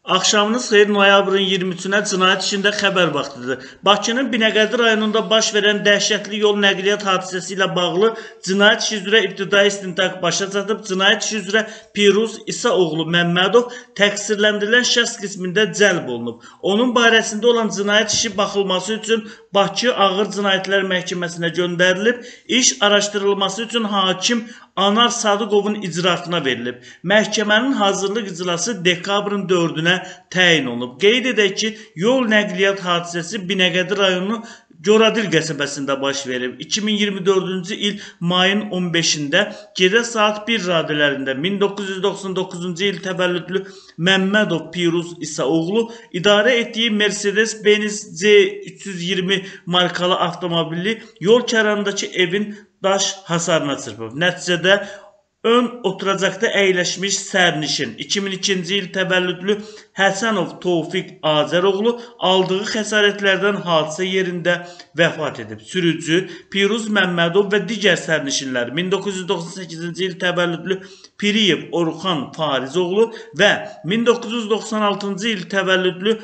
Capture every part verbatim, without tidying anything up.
Axşamınız xeyir, noyabrın iyirmi üçünə cinayət işində xəbər vaxtıdır. Bakının Binəqədi rayonunda baş verən dəhşətli yol nəqliyyat hadisəsi ilə bağlı cinayət işi üzrə ibtidai istintaq başa çatıb. Cinayət işi üzrə Piruz İsa oğlu Məmmədov təqsirləndirilən şəxs qismində cəlb olunub. Onun barəsində olan cinayət işi baxılması üçün Bakı Ağır Cinayətlər Məhkəməsinə göndərilib. İş araşdırılması üçün hakim Anar Sadıqovun icraatına verilib. Məhkəmənin hazırlıq icrası dekabrın dördünə təyin olunub. Qeyd edək ki, yol nəqliyyat hadisəsi Binəqədi rayonu Goradil qəsəbəsində baş verib. iki min iyirmi dördüncü il mayın on beşində gecə saat bir radələrində min doqquz yüz doxsan doqquzuncu il təvəllüdlü Məmmədov Piruz İsa oğlu idarə etdiyi Mercedes-Benz C üç yüz iyirmi markalı avtomobili yol kərarındakı evin daş hasarına çırpıb. Nəticədə ön oturacaqda əyləşmiş sərnişin iki min ikinci il təvəllüdlü Həsənov Tofiq Azəroğlu aldığı xəsarətlərdən hadisə yerində vəfat edib. Sürücü Piruz Məmmədov və digər sərnişinlər min doqquz yüz doxsan səkkizinci il təvəllüdlü Piriyev Orxan Farizoğlu və min doqquz yüz doxsan altıncı il təvəllüdlü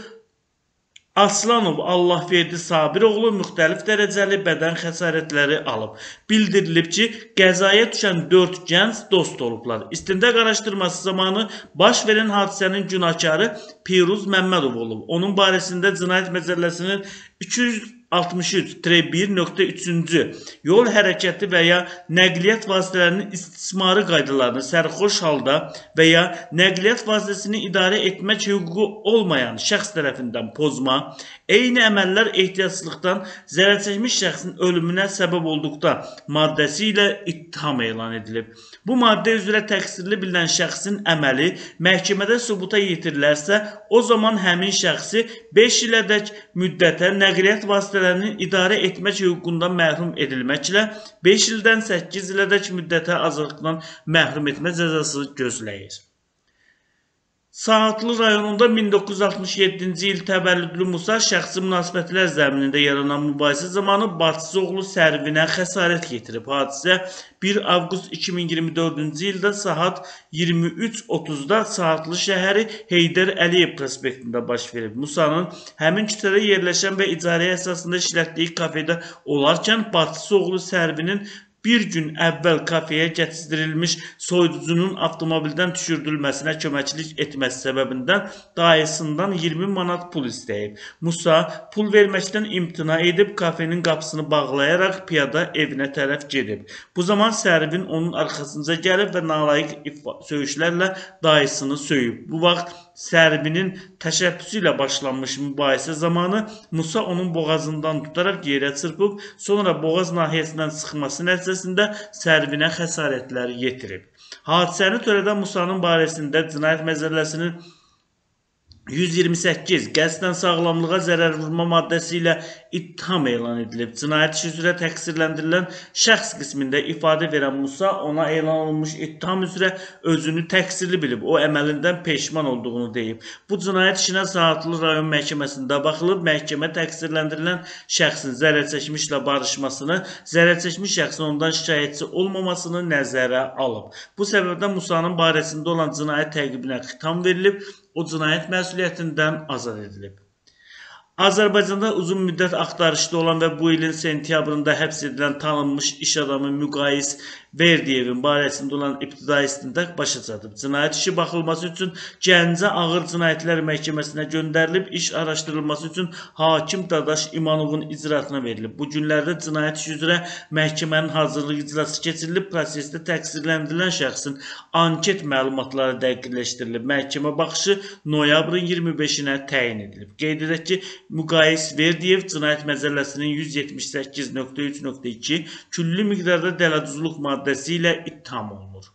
Aslanov Allahverdi Sabiroğlu müxtəlif dərəcəli bədən xəsarətləri alıb. Bildirilib ki, qəzaya düşən dörd gənc dost olublar. İstintaq araşdırması zamanı baş verən hadisənin günahkarı Piruz Məmmədov olub. Onun barəsində Cinayət Məcəlləsinin üç yüz altmış üç bir nöqtə üçüncü yol hərəkəti və ya nəqliyyat vasitələrinin istismarı qaydalarını sərxoş halda və ya nəqliyyat vasitəsini idarə etmək hüququ olmayan şəxs tərəfindən pozma, eyni əməllər ehtiyatsızlıqdan zərər çəkmiş şəxsin ölümünə səbəb olduqda maddəsi ilə ittiham elan edilib. Bu maddə üzrə təqsirli bilinən şəxsin əməli məhkəmədə sübuta yetirilərsə, o zaman həmin şəxsi beş ilədək müddətə nəqliyyat vasitələrinin idarə etmək hüququndan məhrum edilməklə beş ildən səkkiz ilədək müddətə azadlıqdan məhrum etmə cəzası gözləyir. Saatlı rayonunda min doqquz yüz altmış yeddinci il təvəllüdlü Musa şəxsi münasibətlər zəminində yaranan mübahisə zamanı bacısı oğlu Sərvinə xəsarət yetirib. Hadisə bir avqust iki min iyirmi dördüncü ildə saat iyirmi üç otuzda Saatlı şəhəri Heydər Əliyev prospektində baş verib. Musanın həmin küçədə yerləşən və icarəyə əsasında işlətdiyi kafedə olarkən bacısı oğlu Sərvinin bir gün əvvəl kafeyə gətizdirilmiş soyuducunun avtomobildən düşürdülməsinə köməklik etməsi səbəbindən dayısından iyirmi manat pul istəyib. Musa pul verməkdən imtina edib kafenin qapısını bağlayaraq piyada evinə tərəf gedib. Bu zaman Sərvin onun arxasınca gəlib və nalayiq söyüşlərlə dayısını söyüb. Bu vaxt Sərvinin təşəbbüsü ilə başlanmış mübahisə zamanı Musa onun boğazından tutaraq yerə çırpıb, sonra boğaz nahiyəsindən sıxması nəticəsində Sərvinə xəsarətlər yetirib. Hadisəni törədən Musanın barəsində Cinayət Məcəlləsinin yüz iyirmi səkkiz qəsdən sağlamlığa zərər vurma maddəsi ilə ittiham elan edilib. Cinayət işi üzrə təqsirləndirilən şəxs qismində ifadə verən Musa ona elan olunmuş ittiham üzrə özünü təqsirli bilib, o əməlindən peşman olduğunu deyib. Bu cinayət işinə Saatlı rayon məhkəməsində baxılıb, məhkəmə təqsirləndirilən şəxsin zərər çəkmişlə barışmasını, zərər çəkmiş şəxsin ondan şikayətçi olmamasını nəzərə alıb. Bu səbəbdən Musanın barəsində olan cinayət təqibinə xitam verilib, o cinayət məsuliyyətindən azad edilib. Azərbaycanda uzun müddət axtarışda olan və bu ilin sentyabrında həbs edilən tanınmış iş adamı Müqayis Verdiyevin barəsində olan ibtidai istintaq başa çatıb. Cinayət işi baxılması üçün Gəncə Ağır Cinayətlər Məhkəməsinə göndərilib, iş araşdırılması üçün hakim Dadaş İmanovun icraatına verilib. Bu günlərdə cinayət işi üzrə məhkəmənin hazırlıq icrası keçirilib, prosesdə təqsirləndirilən şəxsin anket məlumatları dəqiqləşdirilib. Məhkəmə baxışı noyabrın iyirmi beşinə təyin edilib. Qeyd edək ki, Müqayis Verdiyev Cinayət Məcəlləsinin yüz yetmiş səkkiz nöqtə üç nöqtə iki küllü miqdarda dələduzluq maddəsi ilə ittiham olunur.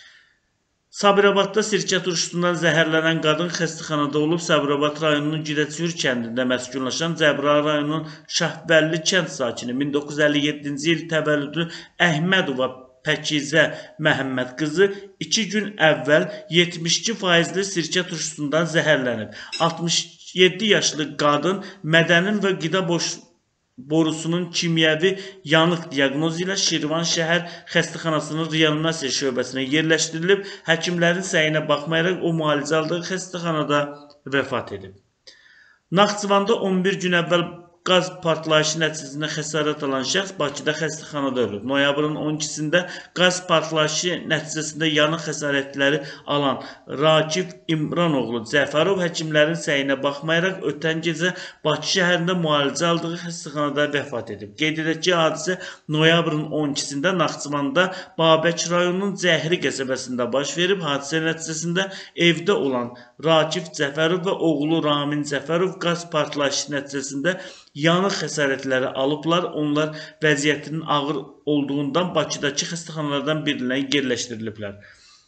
Sabirabadda sirkə turşusundan zəhərlənən qadın xəstəxanada olub. Sabirabad rayonunun Girəcür kəndində məskunlaşan Cəbrayıl rayonunun Şahbəlli kənd sakini min doqquz yüz əlli yeddinci il təvəllüdlü Əhmədova Pəkizə Məhəmməd qızı iki gün əvvəl yetmiş iki faizli sirkə turşusundan zəhərlənib. altmış yeddi yaşlı qadın mədənin və qida boş borusunun kimyəvi yanıq diaqnozu ilə Şirvan şəhər xəstəxanasının reanimasiya şöbəsinə yerləşdirilib. Həkimlərin səyinə baxmayaraq o müalicə aldığı xəstəxanada vəfat edib. Naxçıvanda on bir gün əvvəl qaz partlayışı nəticəsində xəsarət alan şəxs Bakıda xəstəxanada ölüb. Noyabrın on ikisində qaz partlayışı nəticəsində yanıq xəsarətləri alan Rakif İmranoğlu Cəfərov həkimlərin səyinə baxmayaraq ötən gecə Bakı şəhərində müalicə aldığı xəstəxanada vəfat edib. Qeyd edək ki, hadisə noyabrın on ikisində Naxçıvanda Babək rayonunun Cəhri qəsəbəsində baş verib. Hadisə nəticəsində evdə olan Rakif Cəfərov və oğlu Ramin Cəfərov qaz partlayışı nəticəsində yanıq xəsarətləri alıblar. Onlar vəziyyətinin ağır olduğundan Bakıdakı xəstəxanalardan birinə yerləşdiriliblər.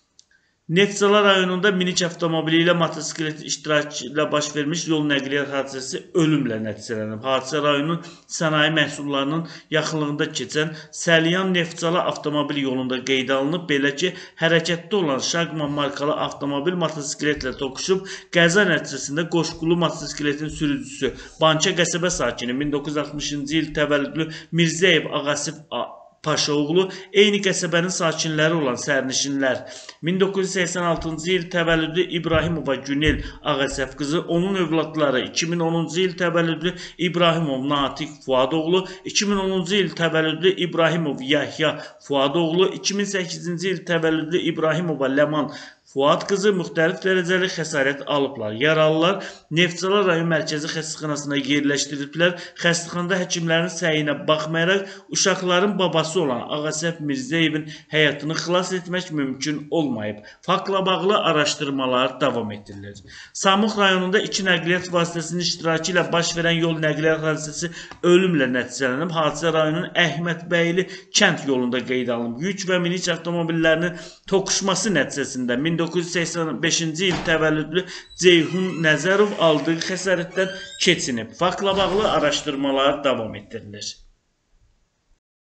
Neftçala rayonunda minik avtomobili ilə motosiklet iştirakı ilə baş vermiş yol nəqliyyat hadisəsi ölümlə nəticələnib. Hadisə rayonun sənaye məhsullarının yaxınlığında keçən Səlyan Neftçala avtomobil yolunda qeydə alınıb. Belə ki, hərəkətdə olan Şaqman markalı avtomobil motosikletlə toqquşub. Qəza nəticəsində qoşqulu motosikletin sürücüsü Banka qəsəbə sakini min doqquz yüz altmışıncı il təvəllüdlü Mirzəyev Ağasif Paşaoğlu, eyni qəsəbənin sakinləri olan sərnişinlər min doqquz yüz səksən altıncı il təvəllüdlü İbrahimova Günel Ağasəf qızı, onun övladları iki min onuncu il təvəllüdlü İbrahimov Natiq Fuadoğlu, iki min onuncu il təvəllüdlü İbrahimov Yahya Fuadoğlu, iki min səkkizinci il təvəllüdlü İbrahimova Ləman Fuad qızı müxtəlif dərəcəli xəsarət alıblar. Yaralılar Neftçala rayon mərkəzi xəstəxanasına yerləşdiriliblər. Xəstəxanada həkimlərin səyinə baxmayaraq uşaqların babası olan Ağasəf Mirzəyevin həyatını xilas etmək mümkün olmayıb. Faktla bağlı araşdırmalar davam etdirilir. Samux rayonunda iki nəqliyyat vasitəsinin iştirakı ilə baş verən yol nəqliyyat hadisəsi ölümlə nəticələnib. Hadisə rayonun Əhmədbəyli kənd yolunda qeydə alınıb. Yük və minik avtomobillərinin toqquşması nəticəsində min doqquz yüz səksən beşinci il təvəllüdlü Ceyhun Nəzərov aldığı xəsarətdən keçinib. Faktla bağlı araşdırmalar davam etdirilir.